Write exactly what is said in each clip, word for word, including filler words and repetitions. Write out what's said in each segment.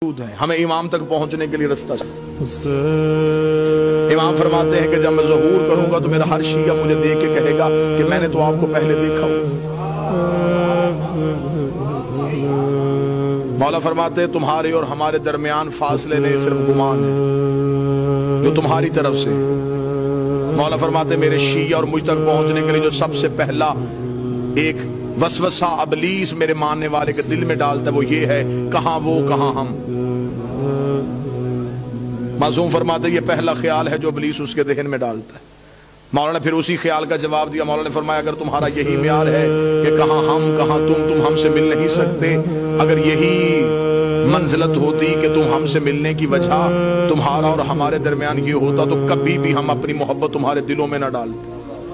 ہیں، ہمیں امام تک پہنچنے کے لیے رستہ چاہیے۔ امام فرماتے ہیں کہ جب میں ظہور کروں گا تو میرا ہر شیعہ مجھے دیکھ کے کہے گا کہ میں نے تو آپ کو پہلے دیکھا ہوں۔ مولا فرماتے ہیں تمہارے اور ہمارے درمیان فاصلے نہیں، صرف گمان ہے جو تمہاری طرف سے ہے۔ مولا فرماتے ہیں میرے شیعہ اور مجھ تک پہنچنے کے لیے جو سب سے پہلا ایک وسوسہ ابلیس میرے ماننے والے کے دل میں ڈالتا ہے وہ یہ ہے، کہاں وہ کہاں ہم۔ معصوم فرماتے ہیں یہ پہلا خیال ہے جو ابلیس اس کے ذہن میں ڈالتا ہے۔ مولا نے پھر اسی خیال کا جواب دیا، مولا نے فرمایا اگر تمہارا یہی معیار ہے کہ کہاں ہم کہاں تم تم ہم سے مل نہیں سکتے، اگر یہی منزلت ہوتی کہ تم ہم سے ملنے کی وجہ تمہارا اور ہمارے درمیان یہ ہوتا تو کبھی بھی ہم اپنی محبت تمہارے دلوں میں نہ ڈالتے۔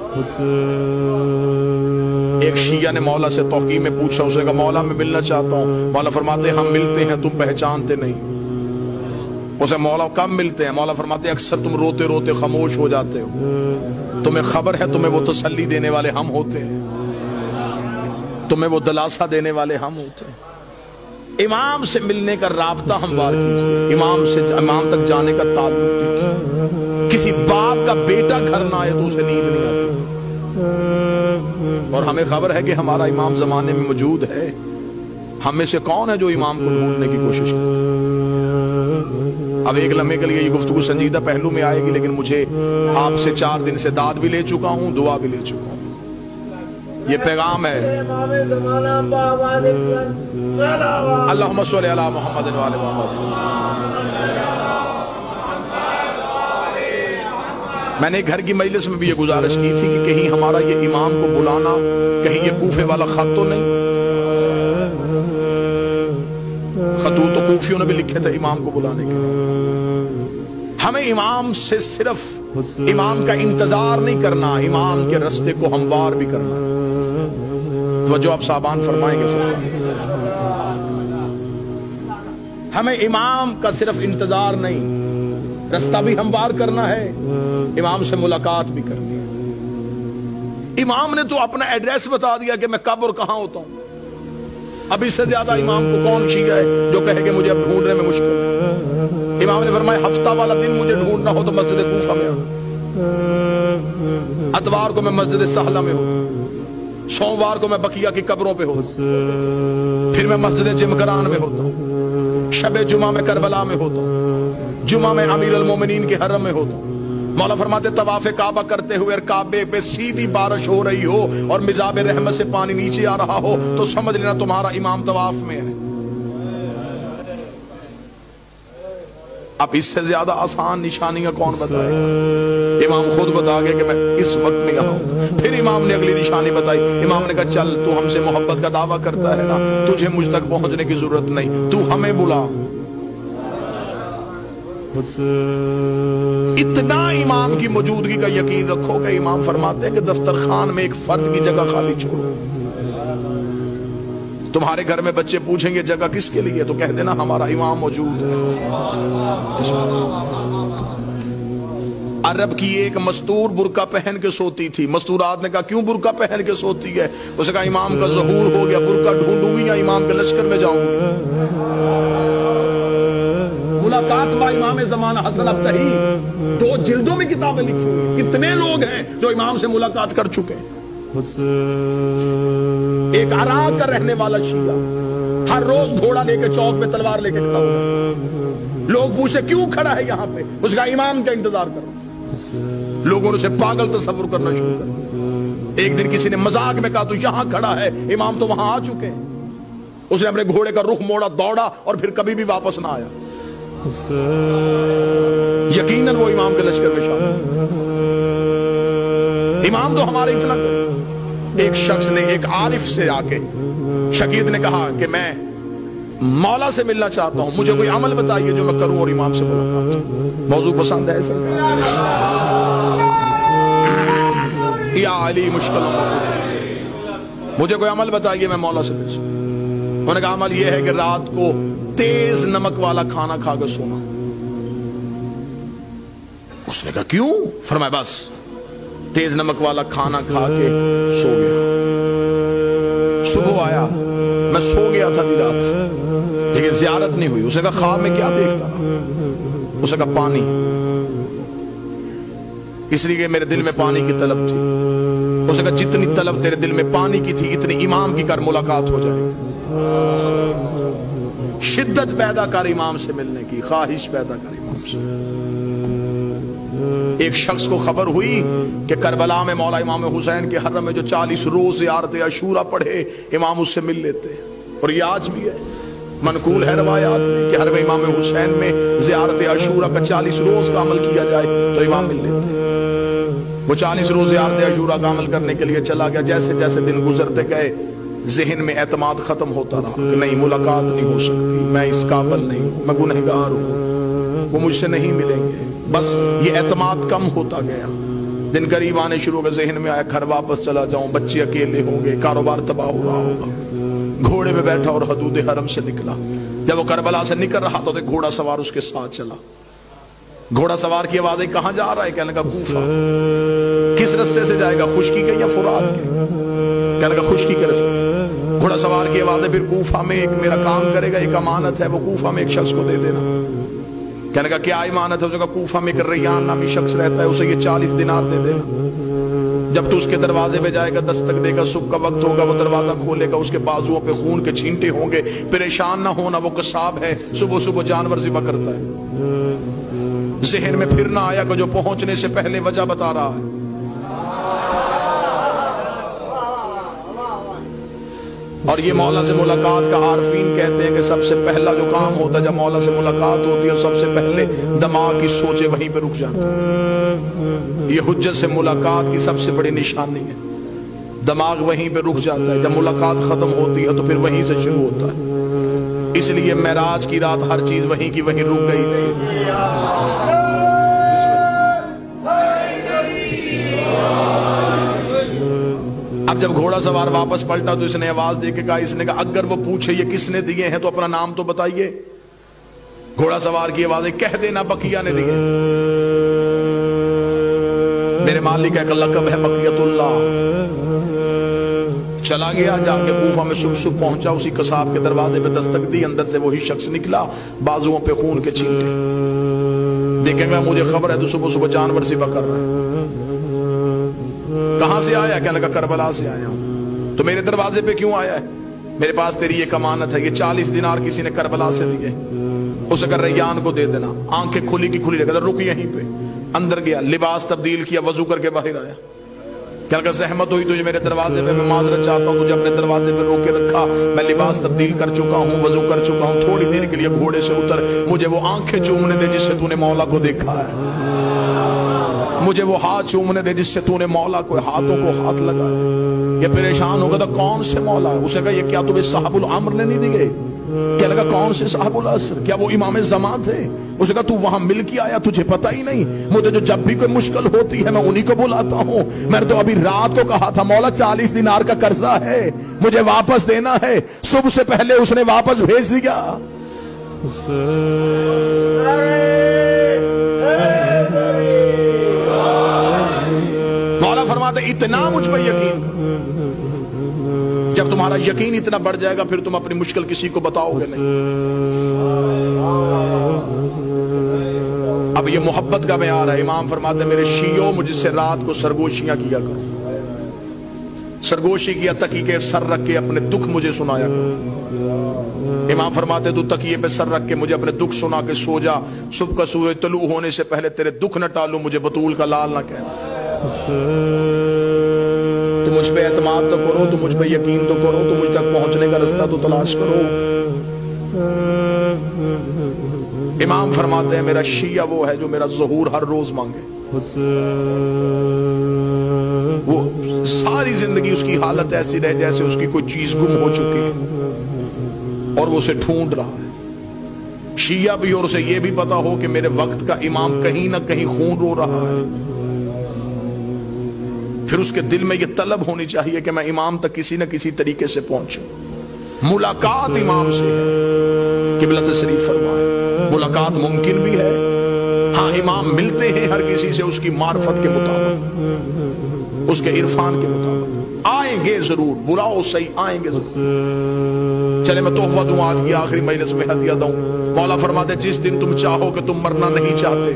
ایک شیعہ نے مولا سے توقیع میں پوچھا، اس نے کہا مولا میں ملنا چاہتا ہوں۔ مولا فرماتے ہیں ہم ملتے ہیں تم پہچانتے نہیں۔ اسے مولا کب ملتے ہیں؟ مولا فرماتے ہیں اکثر تم روتے روتے خاموش ہو جاتے ہو، تمہیں خبر ہے تمہیں وہ تسلی دینے والے ہم ہوتے ہیں، تمہیں وہ دلاسا دینے والے ہم ہوتے ہیں۔ امام سے ملنے کا رابطہ ہموار کیجئے، امام سے امام تک جانے کا تعلق دیکھیے۔ کسی باپ کا بیٹا گھر نہ آئے تو اسے نیند نہیں آتی، اور ہمیں خبر ہے کہ ہمارا امام زمانے میں موجود ہے۔ ہم میں سے کون ہے جو امام کو ڈھونڈنے کی کوشش کرتے ہیں؟ اب ایک لمحے کے لیے یہ گفتگو سنجیدہ پہلو میں آئے گی، لیکن مجھے آپ سے چار دن سے داد بھی لے چکا ہوں، دعا بھی لے چکا ہوں۔ یہ پیغام ہے اللہم صلی علی محمد و آل محمد۔ میں نے گھر کی مجلس میں بھی یہ گزارش کی تھی کہ کہیں ہمارا یہ امام کو بلانا کہیں یہ کوفے والا خط تو نہیں؟ خطوط تو کوفیوں نے بھی لکھے تھے امام کو بلانے کے۔ ہمیں امام سے صرف امام کا انتظار نہیں کرنا، امام کے رستے کو ہموار بھی کرنا۔ توجہ آپ صاحبان فرمائیں گے سر، ہمیں امام کا صرف انتظار نہیں، رستہ بھی ہموار کرنا ہے، امام سے ملاقات بھی کرنی ہے۔ امام نے تو اپنا ایڈریس بتا دیا کہ میں کب اور کہاں ہوتا ہوں۔ اب اس سے زیادہ امام کو کون شیعہ ہے جو کہے کہ مجھے اب ڈھونڈنے میں مشکل ہے؟ امام نے فرمایا ہفتہ والا دن مجھے ڈھونڈنا ہو تو مسجد کوفہ میں آؤں، اتوار کو میں مسجد سہلہ میں ہوتا، سوموار کو میں بقیہ کی قبروں پہ ہوتا، پھر میں مسجد جمکران میں ہوتا ہوں، شب جمعہ میں کربلا میں ہوتا ہوں، جمعہ میں امیر المومنین کے حرم میں ہوتا ہوں۔ مولا فرماتے طواف کعبہ کرتے ہوئے کعبے پہ سیدھی بارش ہو رہی ہو اور مذاب رحمت سے پانی نیچے آ رہا ہو تو سمجھ لینا تمہارا امام طواف میں ہے۔ اب اس سے زیادہ آسان نشانیاں کون بتائے؟ امام خود بتا گئے کہ میں اس وقت میں یہاں ہوں۔ پھر امام نے اگلی نشانی بتائی، امام نے کہا چل تو ہم سے محبت کا دعویٰ کرتا ہے نا، تجھے مجھ تک پہنچنے کی ضرورت نہیں، تو ہمیں بلا۔ اتنا امام کی موجودگی کا یقین رکھو کہ امام فرماتے ہیں کہ دسترخوان میں ایک فرد کی جگہ خالی چھوڑو۔ تمہارے گھر میں بچے پوچھیں گے جگہ کس کے لیے تو کہہ دینا ہمارا امام موجود ہے۔ عرب کی ایک مستور برقع پہن کے سوتی تھی، مستورات نے کہا کیوں برقع پہن کے سوتی ہے؟ اس نے کہا امام کا ظہور ہو گیا، برقع ڈھونڈوں گی یا امام کے لشکر میں جاؤں گی؟ ملاقات با امام زمانہ حسن ابتہی، دو جلدوں میں کتابیں لکھی ہوئی، کتنے لوگ ہیں جو امام سے ملاقات کر چکے ہیں۔ ایک عراق کا رہنے والا شیعہ ہر روز گھوڑا لے کے چوک میں تلوار لے کے کھڑا ہوگا، لوگ پوچھے کیوں کھڑا ہے یہاں پہ؟ اس کا امام کا انتظار کرو۔ لوگوں نے اسے پاگل تصور کرنا شروع کر۔ ایک دن کسی نے مذاق میں کہا تو یہاں کھڑا ہے، امام تو وہاں آ چکے ہیں۔ اس نے اپنے گھوڑے کا رخ موڑا، دوڑا اور پھر کبھی بھی واپس نہ آیا۔ یقیناً وہ امام کے لشکر میں شامل۔ امام تو ہمارے اتنا۔ ایک شخص نے ایک عارف سے آ کے شقیق نے کہا کہ میں مولا سے ملنا چاہتا ہوں، مجھے کوئی عمل بتائیے جو میں کروں اور امام سے ملاقات۔ موضوع پسند ہے سر؟ یا علی مشکل مجھے کوئی عمل بتائیے میں مولا سے مل۔ انہوں نے کہا عمل یہ ہے کہ رات کو تیز نمک والا کھانا کھا کے سونا۔ اس نے کہا کیوں؟ فرمایا بس تیز نمک والا کھانا کھا کے سو گیا، صبح آیا میں سو گیا تھا دی رات، لیکن زیارت نہیں ہوئی. اسے کہا خواب میں کیا دیکھتا رہا؟ اسے کہا پانی، اس لیے کہ میرے دل میں پانی کی طلب تھی. اسے کہا جتنی طلب تیرے دل میں پانی کی تھی اتنی امام کی کر، ملاقات ہو جائے گی. شدت پیدا کر امام سے ملنے کی، خواہش پیدا کر امام سے. ایک شخص کو خبر ہوئی کہ کربلا میں مولا امام حسین کے حرم میں جو چالیس روز زیارت عاشورہ پڑھے امام اس سے مل لیتے. اور یہ آج بھی ہے، منقول ہے روایات میں کہ حرم امام حسین میں زیارت عاشورہ کا چالیس روز کا عمل کیا جائے تو امام مل لیتے. وہ چالیس روز زیارت عاشورہ کا عمل کرنے کے لیے چلا گیا. جیسے جیسے دن گزرتے گئے ذہن میں اعتماد ختم ہوتا رہا کہ نہیں، ملاقات نہیں ہو سکتی، میں اس قابل نہیں ہوں، میں گنہگار ہوں، وہ مجھ سے نہیں ملیں گے. بس یہ اعتماد کم ہوتا گیا. دن قریب آنے شروع ہو گئے. ذہن میں آیا گھر واپس چلا جاؤں، بچے اکیلے ہوں گے، کاروبار تباہ ہو رہا ہوگا. گھوڑے پہ بیٹھا اور حدود حرم سے نکلا. جب وہ کربلا سے نکل رہا تو گھوڑا سوار اس کے ساتھ چلا. گھوڑا سوار کی آواز آئی، کہاں جا رہا ہے؟ کہنے لگا کوفہ. کس رستے سے جائے گا، خشکی کے یا فرات کے؟ کہنے لگا خشکی کے رستے. گھوڑا سوار کی آواز ہے، پھر کوفہ میں ایک میرا کام کرے گا، ایک امانت ہے، وہ کوفہ میں ایک شخص کو دے دینا. کہنے لگا کیا امانت ہے؟ اس نے کہا کوفہ میں ایک ریان نامی شخص رہتا ہے، اسے یہ چالیس دینار دے دینا. جب تو اس کے دروازے پہ جائے گا، دستک دے گا، صبح کا وقت ہوگا، وہ دروازہ کھولے گا، اس کے بازوؤں پہ خون کے چھینٹے ہوں گے. پریشان نہ ہونا، وہ قصاب ہے، صبح صبح جانور ذبح کرتا ہے. ذہن میں پھر نہ آیا کہ جو پہنچنے سے پہلے وجہ بتا رہا ہے. اور یہ مولا سے ملاقات کا عارفین کہتے ہیں کہ سب سے پہلا جو کام ہوتا ہے جب مولا سے ملاقات ہوتی ہے، سب سے پہلے دماغ کی سوچیں وہیں پہ رک جاتی ہیں. یہ حجت سے ملاقات کی سب سے بڑی نشانی ہے. دماغ وہیں پہ رک جاتا ہے. جب ملاقات ختم ہوتی ہے تو پھر وہیں سے شروع ہوتا ہے. اس لیے معراج کی رات ہر چیز وہیں کی وہیں رک گئی تھی. اب جب گھوڑا سوار واپس پلٹا تو اس نے آواز دے کے کہا، اس نے کہا اگر وہ پوچھے یہ کس نے دیے ہیں تو اپنا نام تو بتائیے. گھوڑا سوار کی آواز ہے، کہہ دینا بقیہ نے دیے. میرے مالک کا لقب ہے بقیت اللہ. چلا گیا، جا کے کوفہ میں صبح صبح پہنچا. اسی قصاب کے دروازے پہ دستک دی، اندر سے وہی شخص نکلا، بازوؤں پہ خون کے چھینٹے. دیکھیں گا مجھے خبر ہے تو صبح صبح جانور ذبح کر رہا ہے. کہاں سے آیا؟ کہنے لگا کربلا سے آیا ہوں. تو میرے دروازے پہ کیوں آیا ہے؟ میرے پاس تیری ایک امانت ہے، یہ چالیس دینار کسی نے کربلا سے دیے، اسے کر ریان کو دے دینا. آنکھیں کھلی کی کھلی رکھ، رک یہیں پہ. اندر گیا، لباس تبدیل کیا، وضو کر کے باہر آیا. کہنے لگا زحمت ہوئی تجھے میرے دروازے پہ، میں معذرت چاہتا ہوں، تجھے اپنے دروازے پہ روک کے رکھا. میں لباس تبدیل کر چکا ہوں، وضو کر چکا ہوں. تھوڑی دیر کے لیے گھوڑے سے اتر، مجھے وہ آنکھیں چومنے دے جس سے تو نے مولا کو دیکھا ہے. مجھے وہ ہاتھ چومنے دے جس سے تو نے مولا کو ہاتھوں کو ہاتھ لگایا. یہ پریشان ہوگا تھا کون سے مولا؟ اسے کہا یہ کیا تمہیں صاحب العمر نے نہیں دی گئی؟ کیا لگا کون سے صاحب العصر؟ کیا وہ امام زمان تھے؟ اسے کہا تو وہاں مل کے آیا، تجھے پتہ ہی نہیں؟ مجھے جو جب بھی کوئی مشکل ہوتی ہے میں انہی کو بلاتا ہوں. میں نے تو ابھی رات کو کہا تھا مولا چالیس دینار کا قرضہ ہے، مجھے واپس دینا ہے. صبح سے پہلے اس نے واپس بھیج دیا. مولا فرماتے اتنا مجھ پہ یقین. جب تمہارا یقین اتنا بڑھ جائے گا پھر تم اپنی مشکل کسی کو بتاؤ گے نہیں. اب یہ محبت کا معیار ہے. امام فرماتے میرے شیعوں مجھ سے رات کو سرگوشیاں کیا کرو. سرگوشی کیا، تکیے کے سر رکھ کے اپنے دکھ مجھے سنایا کرو. امام فرماتے تو تکیے پہ سر رکھ کے مجھے اپنے دکھ سنا کے سو جا. صبح کا سورج طلوع ہونے سے پہلے تیرے دکھ نہ ٹالوں، مجھے بطول کا لال نہ کہنا. تو مجھ پہ اعتماد تو کرو، تو مجھ پہ یقین تو کرو، تو مجھ تک پہنچنے کا رستہ تو تلاش کرو. امام فرماتے ہیں میرا شیعہ وہ ہے جو میرا ظہور ہر روز مانگے. وہ ساری زندگی اس کی حالت ایسی رہے جیسے اس کی کوئی چیز گم ہو چکی ہے اور وہ اسے ڈھونڈ رہا ہے. شیعہ بھی اور اسے یہ بھی پتا ہو کہ میرے وقت کا امام کہیں نہ کہیں خون رو رہا ہے. پھر اس کے دل میں یہ طلب ہونی چاہیے کہ میں امام تک کسی نہ کسی طریقے سے پہنچوں. ملاقات امام سے ہے، قبلہ تشریف فرمائے. ملاقات ممکن بھی ہے، ہاں امام ملتے ہیں ہر کسی سے اس کی معرفت کے مطابق، اس کے عرفان کے مطابق. आएंगे जरूर, बुलाओ सही, आएंगे जरूर। चले मैं तोहफा दूं आज की आखिरी मजलिस में, हदिया दूं। मौला फरमाते जिस दिन तुम चाहो कि तुम मरना नहीं चाहते,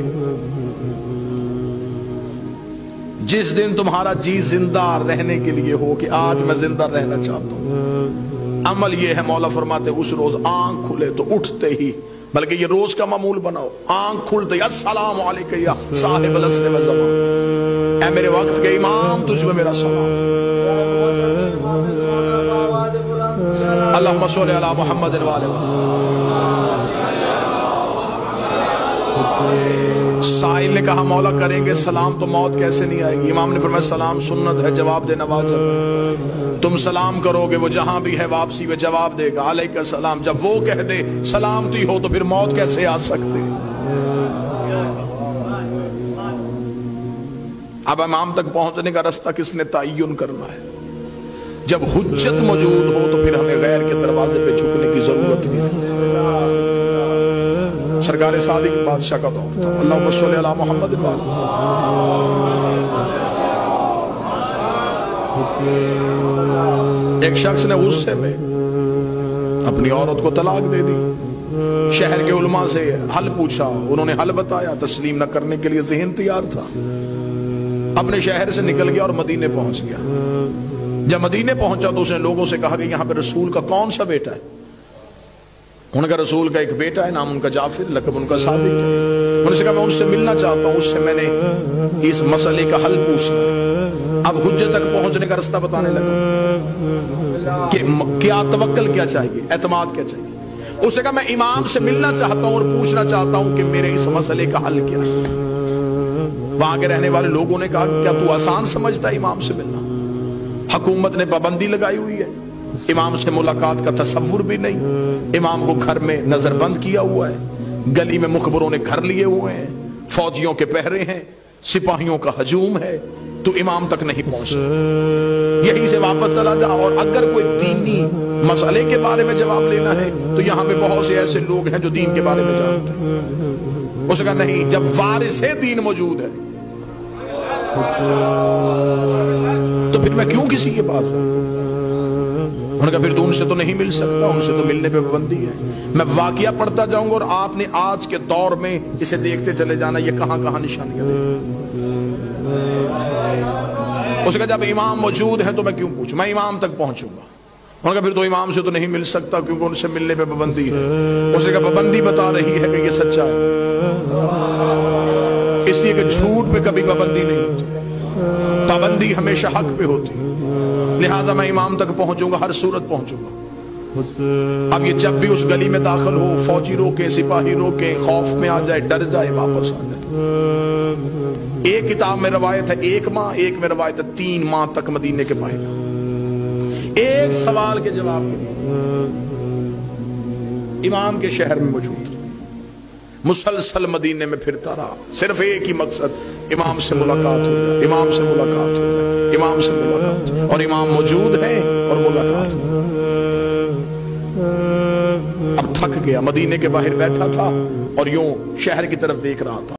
जिस दिन तुम्हारा जी जिंदा रहने के लिए हो कि आज मैं जिंदा रहना चाहता हूं, अमल ये है, मौला फरमाते उस रोज आंख खुले तो उठते ही, बल्कि ये रोज का मामूल बनाओ, आंख खुलते ही अस्सलाम वालेकुम या साहिब अलस्र व ज़मान, ऐ मेरे वक्त के इमाम तुझ पे मेरा सलाम। अल्लाहुम्मा सल्लि अला मुहम्मद व आले मुहम्मद। साइल ने कहा मौला करेंगे सलाम तो मौत कैसे नहीं आएगी? इमाम ने फरमाया सलाम सुन्नत है, जवाब देना वाजिब है। तुम सलाम करोगे वो जहां भी है वापसी में जवाब देगा अलैका सलाम। जब वो कह दे सलामती हो तो फिर मौत कैसे आ सकती? अब इमाम तक पहुंचने का रास्ता किसने तय्युन करना है? जब हुज्जत मौजूद हो तो फिर हमें गैर के दरवाजे पे झुकने की जरूरत नहीं। सरकार सादिक बादशाह का दौर था। अल्लाहुम्मा सल्लि अला मुहम्मद व आले मुहम्मद। एक शख्स ने गुस्से में अपनी औरत को तलाक दे दी। शहर के उलमा से हल पूछा, उन्होंने हल बताया, तस्लीम न करने के लिए ज़हन तैयार था। अपने शहर से निकल गया और मदीने पहुंच गया। जब मदीने पहुंचा तो उसने लोगों से कहा कि यहाँ पे रसूल का कौन सा बेटा है? उनका रसूल का एक बेटा है, नाम उनका जाफिर, लकब उनका सादिक है। उन्होंने कहा मैं उससे मिलना चाहता हूँ, उससे मैंने इस मसले का हल पूछना। अब हुज्जत तक पहुंचने का रास्ता बताने लगा कि क्या तवक्कल क्या चाहिए, एतमाद क्या चाहिए। उसने कहा मैं इमाम से मिलना चाहता हूँ और पूछना चाहता हूँ कि मेरे इस मसले का हल क्या है। वहां के रहने वाले लोगों ने कहा क्या तू आसान समझता है इमाम से मिलना? हुकूमत ने पाबंदी लगाई हुई है, इमाम से मुलाकात का तसव्वुर भी नहीं। इमाम को घर में नजरबंद किया हुआ है, गली में मुखबरों ने घर लिए हुए हैं, फौजियों के पहरे हैं, सिपाहियों का हजूम है, तो इमाम तक नहीं पहुंचा। यहीं से वापस चला जा। और अगर कोई दीनी मसले के बारे में जवाब लेना है तो यहाँ पे बहुत से ऐसे लोग हैं जो दीन के बारे में जानते हैं। उसका नहीं, जब वारिसे दीन मौजूद है तो फिर मैं क्यों किसी के पास हूं? उन्होंने कहा फिर तो उनसे तो नहीं मिल सकता, उनसे तो मिलने पे पाबंदी है। मैं वाकया पढ़ता जाऊंगा और आपने आज के दौर में इसे देखते चले जाना, ये कहां कहां निशानियां दे। उसने कहा जब इमाम मौजूद है तो मैं क्यों पूछूं, मैं इमाम तक पहुंचूंगा। उन्होंने कहा फिर तो इमाम से तो नहीं मिल सकता क्योंकि उनसे मिलने पे पाबंदी है। उसने कहा पाबंदी बता रही है कि ये सच्चा है, इसलिए कि झूठ पे कभी पाबंदी नहीं होती, पाबंदी हमेशा हक पे होती है। लिहाजा मैं इमाम तक पहुंचूंगा, हर सूरत पहुंचूंगा। अब ये जब भी उस गली में दाखिल हो, फौजी रोके, सिपाही रोके, खौफ में आ जाए, डर जाए, वापस आ जाए। एक किताब में रवायत है एक माह, एक में रवायत है तीन माह तक मदीने के पाएगा। एक सवाल के जवाब के लिए इमाम के शहर में मौजूद, मुसलसल मदीने में फिरता रहा, सिर्फ एक ही मकसद, इमाम से मुलाकात हो जाए, इमाम से मुलाकात हो जाए, इमाम से मुलाकात। और इमाम मौजूद है और मुलाकात। अब थक गया, मदीने के बाहर बैठा था और यूं शहर की तरफ देख रहा था।